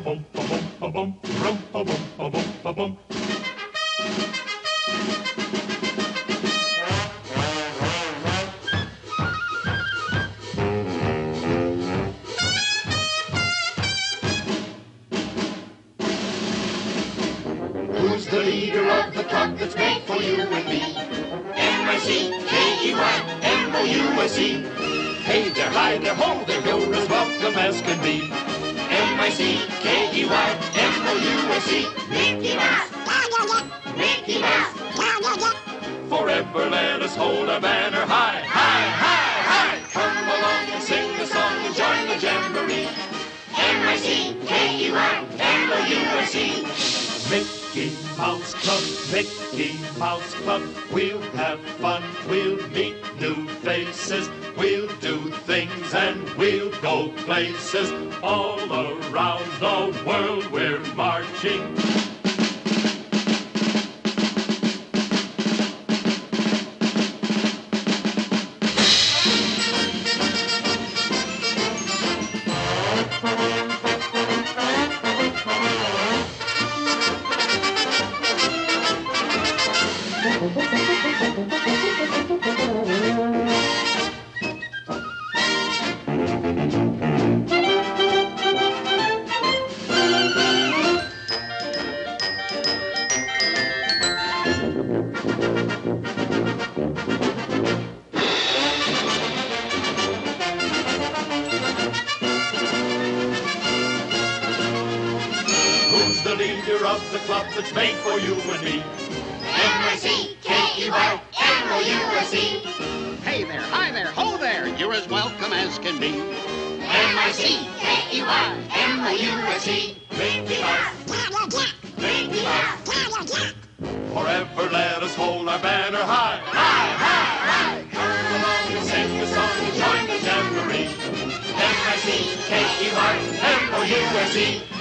bum ba bum ba bum rum ba bum ba bum ba bum. Who's the leader of the club that's made for you and me? M-I-C-K-E-Y-M-O-U-S-E. Hey there, hi there, ho there, you're as welcome as can be. M-I-C-K-E-Y-M-O-U-S-E. Mickey Mouse, Mickey Mouse, Forever let us hold our banner high, high, high, high. Come along and sing the song and join the jamboree. M-I-C-K-E-Y-M-O-U-S-E. Mickey Mouse Club, Mickey Mouse Club. We'll have fun, we'll meet new faces. We'll do things and we'll go places. All around the world we're marching. Who's the leader of the club that's made for you and me? M-I-C-K-E-Y-M-O-U-S-E. Hey there, hi there, ho there, you're as welcome as can be. M-I-C-K-E-Y-M-O-U-S-E. Mickey Mouse, Mickey Mouse. forever let us hold our banner high, high, high, high. Come along and sing a song and join the jamboree. M-I-C-K-E-Y-M-O-U-S-E.